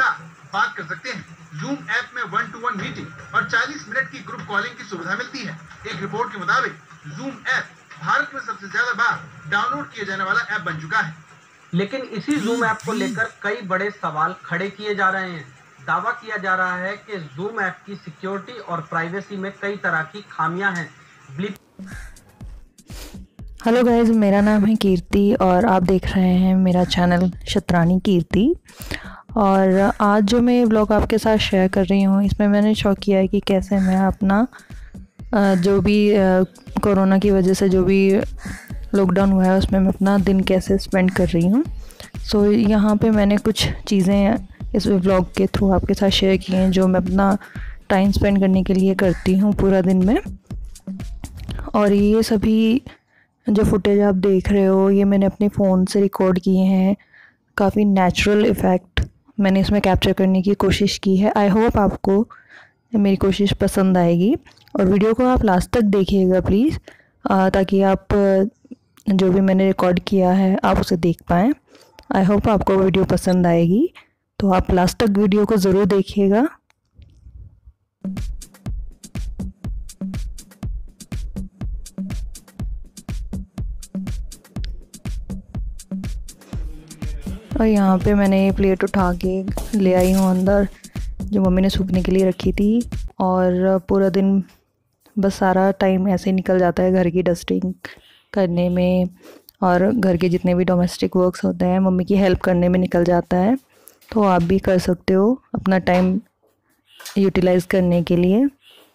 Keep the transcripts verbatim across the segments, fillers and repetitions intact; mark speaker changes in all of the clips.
Speaker 1: साथ बात कर सकते हैं। जूम ऐप में वन टू वन मीटिंग और चालीस मिनट की ग्रुप कॉलिंग की सुविधा मिलती है। एक रिपोर्ट के मुताबिक जूम ऐप भारत में सबसे ज्यादा बार डाउनलोड किया जाने वाला ऐप बन चुका है।
Speaker 2: लेकिन इसी जूम ऐप को लेकर कई बड़े सवाल खड़े किए जा रहे हैं। दावा किया जा रहा है कि जूम ऐप की सिक्योरिटी और प्राइवेसी में कई तरह की खामियां हैं। ब्लिप
Speaker 3: हेलो गाइस, मेरा नाम है कीर्ति और आप देख रहे हैं मेरा चैनल शतरानी कीर्ति। और आज जो मैं ये ब्लॉग आपके साथ शेयर कर रही हूँ, इसमें मैंने शौक किया है कि कैसे मैं अपना जो भी कोरोना की वजह से जो भी लॉकडाउन हुआ है उसमें मैं अपना दिन कैसे स्पेंड कर रही हूँ। सो यहाँ पे मैंने कुछ चीज़ें इस ब्लॉग के थ्रू आपके साथ शेयर की हैं जो मैं अपना टाइम स्पेंड करने के लिए करती हूँ पूरा दिन में। और ये सभी जो फुटेज आप देख रहे हो ये मैंने अपने फ़ोन से रिकॉर्ड किए हैं। काफ़ी नेचुरल इफ़ेक्ट मैंने इसमें कैप्चर करने की कोशिश की है। आई होप आपको मेरी कोशिश पसंद आएगी और वीडियो को आप लास्ट तक देखिएगा प्लीज़, ताकि आप जो भी मैंने रिकॉर्ड किया है आप उसे देख पाएँ। आई होप आपको वीडियो पसंद आएगी, तो आप लास्ट तक वीडियो को ज़रूर देखिएगा। और यहाँ पे मैंने ये प्लेट उठा के ले आई हूँ अंदर, जो मम्मी ने सूखने के लिए रखी थी। और पूरा दिन बस सारा टाइम ऐसे ही निकल जाता है घर की डस्टिंग करने में और घर के जितने भी डोमेस्टिक वर्क्स होते हैं मम्मी की हेल्प करने में निकल जाता है। तो आप भी कर सकते हो अपना टाइम यूटिलाइज़ करने के लिए।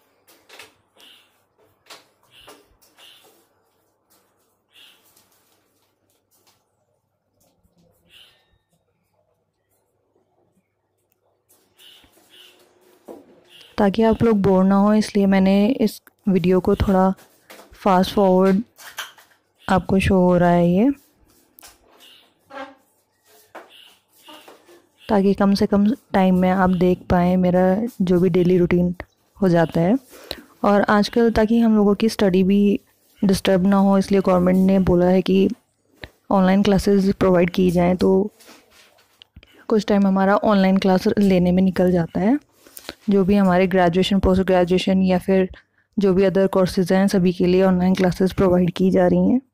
Speaker 3: ताकि आप लोग बोर ना हो, इसलिए मैंने इस वीडियो को थोड़ा फास्ट फॉरवर्ड आपको शो हो रहा है ये, ताकि कम से कम टाइम में आप देख पाएँ मेरा जो भी डेली रूटीन हो जाता है। और आजकल ताकि हम लोगों की स्टडी भी डिस्टर्ब ना हो, इसलिए गवर्नमेंट ने बोला है कि ऑनलाइन क्लासेस प्रोवाइड की जाएं। तो कुछ टाइम हमारा ऑनलाइन क्लास लेने में निकल जाता है। जो भी हमारे ग्रेजुएशन, पोस्ट ग्रेजुएशन या फिर जो भी अदर कोर्सेज़ हैं सभी के लिए ऑनलाइन क्लासेस प्रोवाइड की जा रही हैं।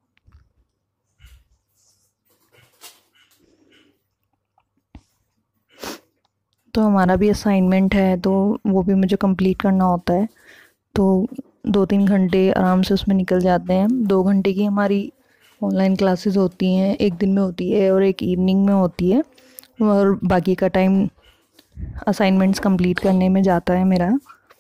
Speaker 3: तो हमारा भी असाइनमेंट है तो वो भी मुझे कंप्लीट करना होता है। तो दो तीन घंटे आराम से उसमें निकल जाते हैं। दो घंटे की हमारी ऑनलाइन क्लासेस होती हैं, एक दिन में होती है और एक इवनिंग में होती है। और बाकी का टाइम असाइनमेंट्स कंप्लीट करने में जाता है मेरा।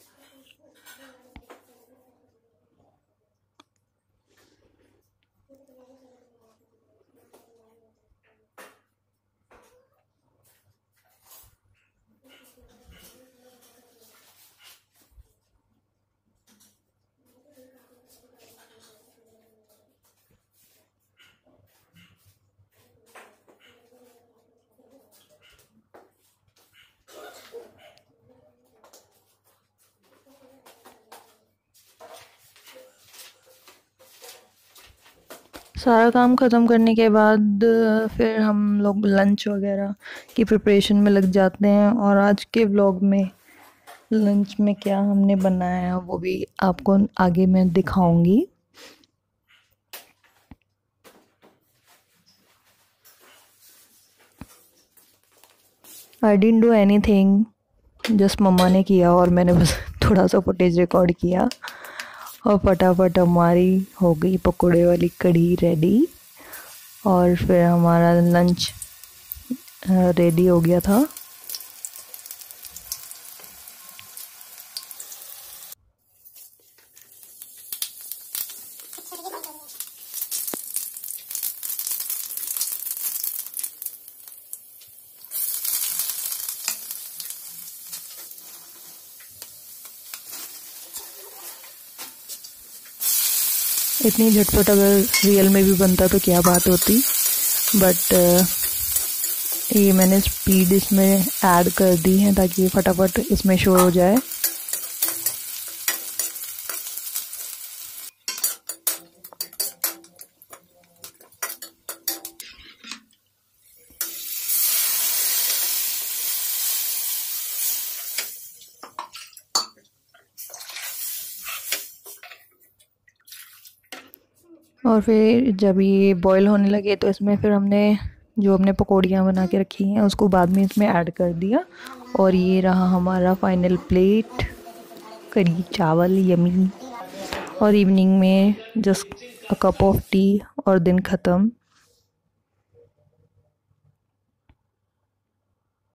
Speaker 3: सारा काम ख़त्म करने के बाद फिर हम लोग लंच वगैरह की प्रिपरेशन में लग जाते हैं। और आज के व्लॉग में लंच में क्या हमने बनाया है वो भी आपको आगे मैं दिखाऊंगी। I didn't do anything, just mama ने किया और मैंने बस थोड़ा सा फुटेज रिकॉर्ड किया और फटाफट हमारी हो गई पकोड़े वाली कढ़ी रेडी। और फिर हमारा लंच रेडी हो गया था। इतनी झटपट अगर रियल में भी बनता तो क्या बात होती, बट ये मैंने स्पीड इसमें ऐड कर दी है ताकि फटाफट इसमें शो हो जाए। और फिर जब ये बॉईल होने लगे तो इसमें फिर हमने जो हमने पकौड़ियाँ बना के रखी हैं उसको बाद में इसमें ऐड कर दिया। और ये रहा हमारा फाइनल प्लेट, करी चावल यमी। और इवनिंग में just a cup of tea और दिन ख़त्म।